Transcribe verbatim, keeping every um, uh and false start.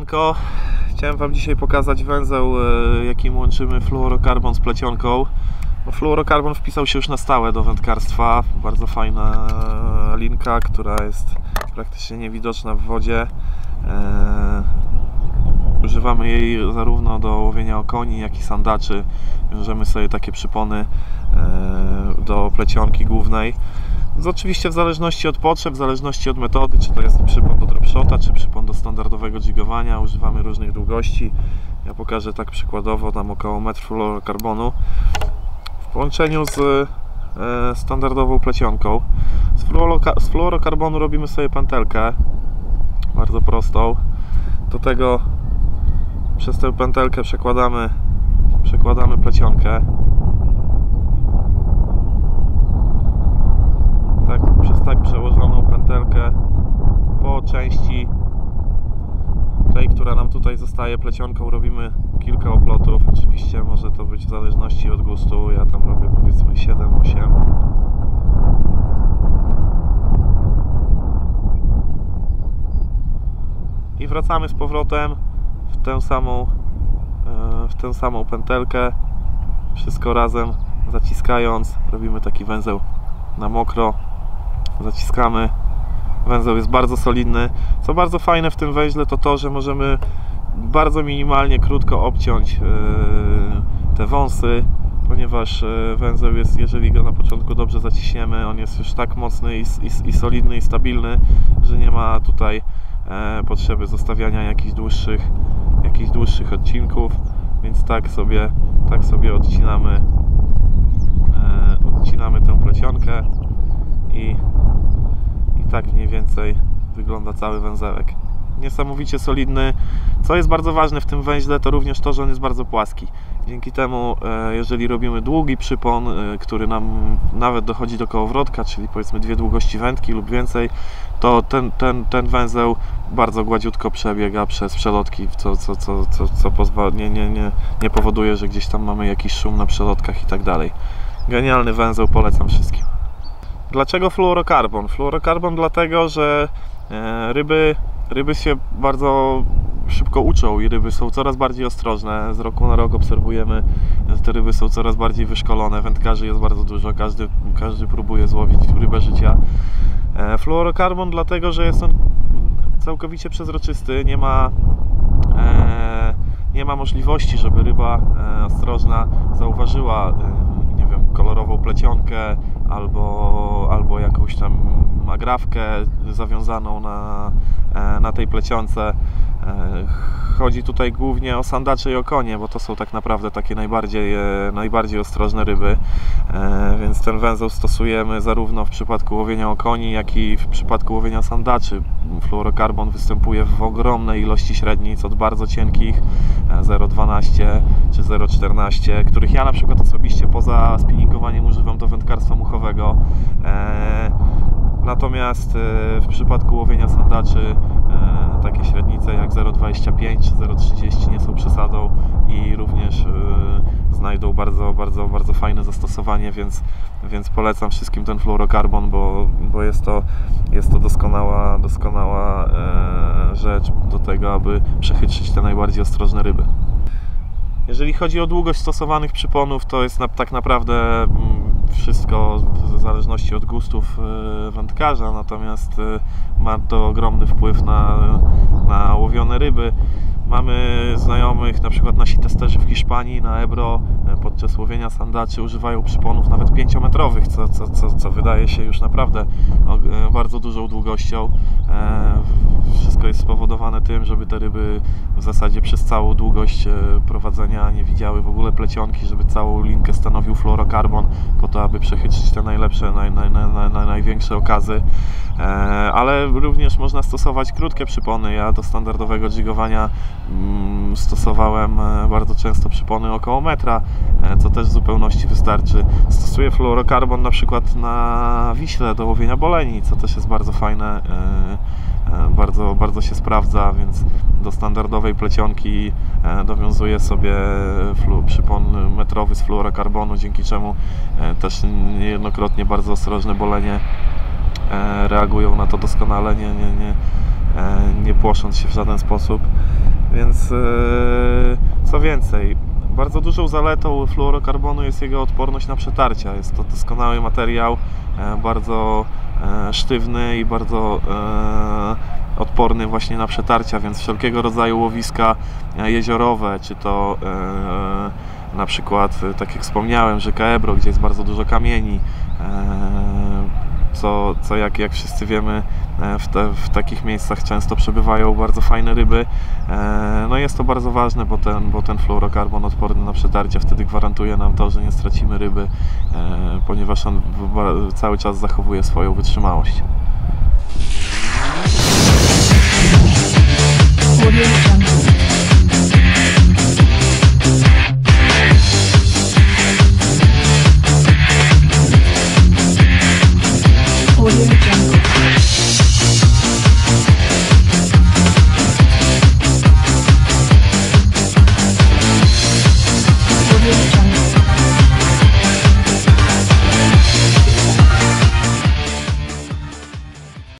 Siemanko, chciałem Wam dzisiaj pokazać węzeł, jakim łączymy fluorokarbon z plecionką. Bo fluorokarbon wpisał się już na stałe do wędkarstwa. Bardzo fajna linka, która jest praktycznie niewidoczna w wodzie. Eee, używamy jej zarówno do łowienia okoni, jak i sandaczy. Wiążemy sobie takie przypony eee, do plecionki głównej. Oczywiście w zależności od potrzeb, w zależności od metody, czy to jest przypon do dropshota, czy przypon do standardowego jigowania, używamy różnych długości. Ja pokażę tak przykładowo, tam około metr fluorokarbonu w połączeniu z e, standardową plecionką. Z, z fluorokarbonu robimy sobie pętelkę bardzo prostą. Do tego przez tę pętelkę przekładamy, przekładamy plecionkę. Tak, przez tak przełożoną pętelkę po części tej, która nam tutaj zostaje plecionką, robimy kilka oplotów. Oczywiście może to być w zależności od gustu. Ja tam robię powiedzmy siedem osiem. I wracamy z powrotem w tę samą w tę samą pętelkę. Wszystko razem zaciskając robimy taki węzeł na mokro. Zaciskamy. Węzeł jest bardzo solidny. Co bardzo fajne w tym węźle to to, że możemy bardzo minimalnie, krótko obciąć yy, te wąsy, ponieważ yy, węzeł jest, jeżeli go na początku dobrze zaciśniemy, on jest już tak mocny i, i, i solidny i stabilny, że nie ma tutaj yy, potrzeby zostawiania jakichś dłuższych, jakichś dłuższych odcinków, więc tak sobie, tak sobie odcinamy, yy, odcinamy tę plecionkę i I tak mniej więcej wygląda cały węzełek. Niesamowicie solidny. Co jest bardzo ważne w tym węźle, to również to, że on jest bardzo płaski. Dzięki temu, jeżeli robimy długi przypon, który nam nawet dochodzi do kołowrotka, czyli powiedzmy dwie długości wędki lub więcej, to ten, ten, ten węzeł bardzo gładziutko przebiega przez przelotki, co, co, co, co, co pozwala, nie, nie, nie, nie powoduje, że gdzieś tam mamy jakiś szum na przelotkach i tak dalej. Genialny węzeł, polecam wszystkim. Dlaczego fluorokarbon? Fluorokarbon dlatego, że ryby, ryby się bardzo szybko uczą i ryby są coraz bardziej ostrożne. Z roku na rok obserwujemy, że te ryby są coraz bardziej wyszkolone. Wędkarzy jest bardzo dużo, każdy, każdy próbuje złowić rybę życia. Fluorokarbon dlatego, że jest on całkowicie przezroczysty, nie ma, nie ma możliwości, żeby ryba ostrożna zauważyła kolorową plecionkę albo, albo jakąś tam agrafkę zawiązaną na, na tej plecionce. Chodzi tutaj głównie o sandacze i okonie, bo to są tak naprawdę takie najbardziej, najbardziej ostrożne ryby, więc ten węzeł stosujemy zarówno w przypadku łowienia okoni, jak i w przypadku łowienia sandaczy. Fluorokarbon występuje w ogromnej ilości średnic, od bardzo cienkich zero przecinek dwanaście czy zero przecinek czternaście, których ja na przykład osobiście poza spinningowaniem używam do wędkarstwa muchowego. Natomiast w przypadku łowienia sandaczy takie średnice jak zero przecinek dwadzieścia pięć czy zero przecinek trzydzieści nie są przesadą i również znajdą bardzo, bardzo, bardzo fajne zastosowanie, więc, więc polecam wszystkim ten fluorokarbon, bo, bo jest to, jest to doskonała, doskonała rzecz do tego, aby przechytrzyć te najbardziej ostrożne ryby. Jeżeli chodzi o długość stosowanych przyponów, to jest na, tak naprawdę wszystko w zależności od gustów wędkarza, natomiast ma to ogromny wpływ na, na łowione ryby. Mamy znajomych, na przykład nasi testerzy w Hiszpanii na Ebro podczas łowienia sandaczy używają przyponów nawet pięciometrowych, co, co, co, co wydaje się już naprawdę bardzo dużą długością. Wszystko jest spowodowane tym, żeby te ryby w zasadzie przez całą długość prowadzenia nie widziały w ogóle plecionki, żeby całą linkę stanowił fluorokarbon, po to, aby przechytrzyć te najlepsze, naj, naj, naj, naj, największe okazy. Ale również można stosować krótkie przypony. Ja do standardowego jigowania stosowałem bardzo często przypony około metra, co też w zupełności wystarczy. Stosuję fluorokarbon na przykład na Wiśle do łowienia boleni, co też jest bardzo fajne, bardzo, bardzo się sprawdza, więc do standardowej plecionki dowiązuję sobie przypon metrowy z fluorokarbonu, dzięki czemu też niejednokrotnie bardzo ostrożne bolenie e, reagują na to doskonale, nie, nie, nie, e, nie płosząc się w żaden sposób. Więc e, co więcej, bardzo dużą zaletą fluorokarbonu jest jego odporność na przetarcia. Jest to doskonały materiał, e, bardzo e, sztywny i bardzo e, odporny właśnie na przetarcia, więc wszelkiego rodzaju łowiska jeziorowe, czy to e, na przykład, tak jak wspomniałem, rzeka Ebro, gdzie jest bardzo dużo kamieni, e, co, co jak, jak wszyscy wiemy, w, te, w takich miejscach często przebywają bardzo fajne ryby. E, no jest to bardzo ważne, bo ten, bo ten fluorokarbon odporny na przetarcia wtedy gwarantuje nam to, że nie stracimy ryby, e, ponieważ on cały czas zachowuje swoją wytrzymałość. Audio Jungle.